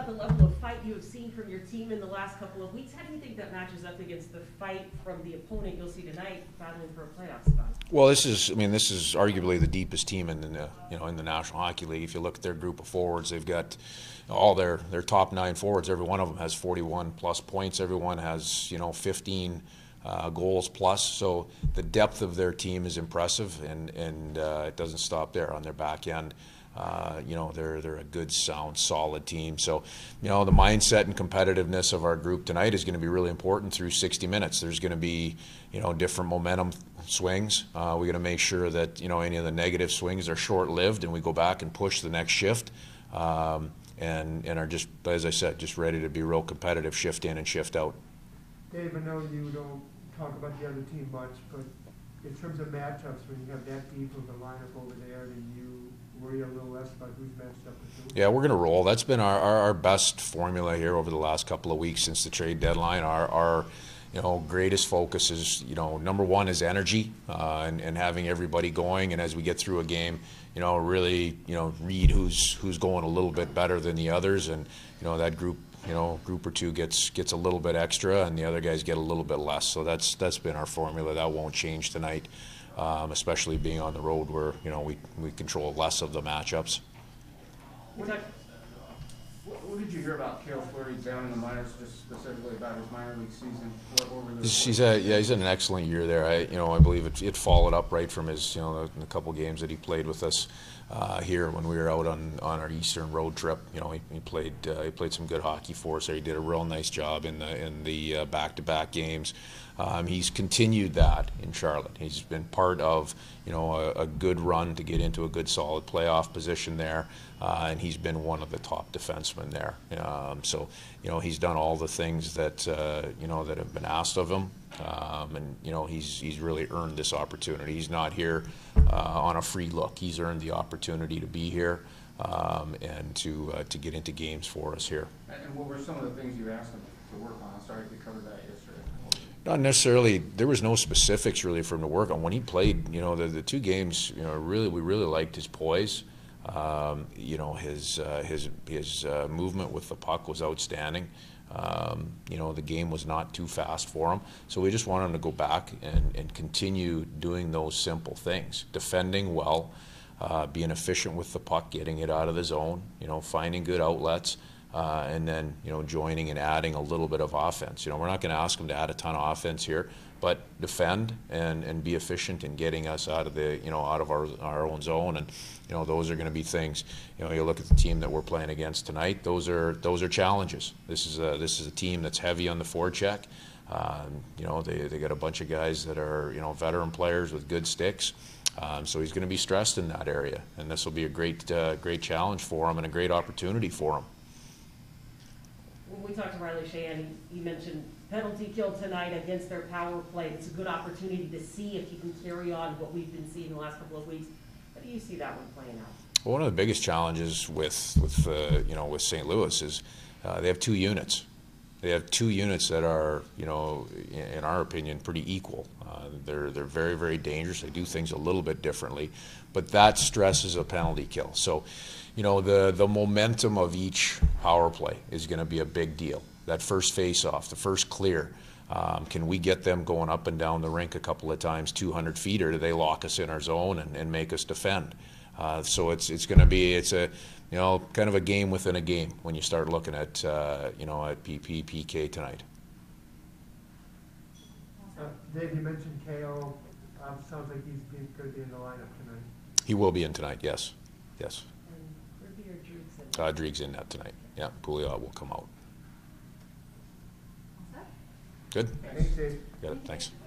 the level of fight you have seen from your team in the last couple of weeks. How do you think that matches up against the fight from the opponent you'll see tonight, battling for a playoff spot? Well, this is arguably the deepest team in the in the National Hockey League. If you look at their group of forwards, they've got all their top 9 forwards. Every one of them has 41 plus points. Everyone has 15 goals plus. So the depth of their team is impressive, and it doesn't stop there on their back end. They're a good, sound, solid team. So, the mindset and competitiveness of our group tonight is going to be really important through 60 minutes. There's going to be, different momentum swings. We're going to make sure that, any of the negative swings are short-lived, and we go back and push the next shift, and are just, as I said, just ready to be real competitive, shift in and shift out. Dave, I know you don't talk about the other team much, but in terms of matchups, when you have that deep of a lineup over there, then you worry a little less about who's matched up with who? Yeah, we're going to roll. That's been our best formula here over the last couple of weeks since the trade deadline. Our greatest focus is, number one is energy, and having everybody going, and as we get through a game, really, read who's going a little bit better than the others, and, that group or two gets a little bit extra, and the other guys get a little bit less. So that's been our formula. That won't change tonight, especially being on the road where we control less of the matchups. What did you hear about Cale Fleury down in the minors, just specifically about his minor league season? He's had an excellent year there. I believe it followed up right from his the couple games that he played with us here when we were out on our Eastern road trip. He played some good hockey for us there. He did a real nice job in the back-to-back games. He's continued that in Charlotte. He's been part of a good run to get into a good solid playoff position there, and he's been one of the top defensemen there. So he's done all the things that that have been asked of him, and he's really earned this opportunity. He's not here on a free look. He's earned the opportunity to be here, and to get into games for us here. And what were some of the things you asked him to work on? Sorry if you covered that yesterday. Not necessarily. There was no specifics really for him to work on. When he played, the 2 games, we really liked his poise. His movement with the puck was outstanding. The game was not too fast for him. So we just want him to go back and continue doing those simple things. Defending well, being efficient with the puck, getting it out of the zone, finding good outlets. And then, joining and adding a little bit of offense. We're not going to ask them to add a ton of offense here, but defend and be efficient in getting us out of the, out of our own zone. And, those are going to be things. You look at the team that we're playing against tonight. Those are challenges. This is a team that's heavy on the forecheck. They got a bunch of guys that are, veteran players with good sticks. So he's going to be stressed in that area, and this will be a great challenge for him and a great opportunity for him. When we talked to Riley Sheahan, he mentioned penalty kill tonight against their power play. It's a good opportunity to see if you can carry on what we've been seeing the last couple of weeks. How do you see that one playing out? Well, one of the biggest challenges with St. Louis is they have 2 units. They have 2 units that are, in our opinion, pretty equal. They're very, very dangerous. They do things a little bit differently, but that stresses a penalty kill. So, the momentum of each power play is going to be a big deal. That first face-off, the first clear, can we get them going up and down the rink a couple of times 200 feet, or do they lock us in our zone and make us defend? So it's going to be kind of a game within a game when you start looking at at PK tonight. Dave, you mentioned KO. Sounds like he's going to be in the lineup tonight. He will be in tonight. Yes. And Ruby or Driggs in? Driggs in that tonight. Yeah, Pouliot will come out. What's that? Good. Thanks, Dave. Got it. Thanks.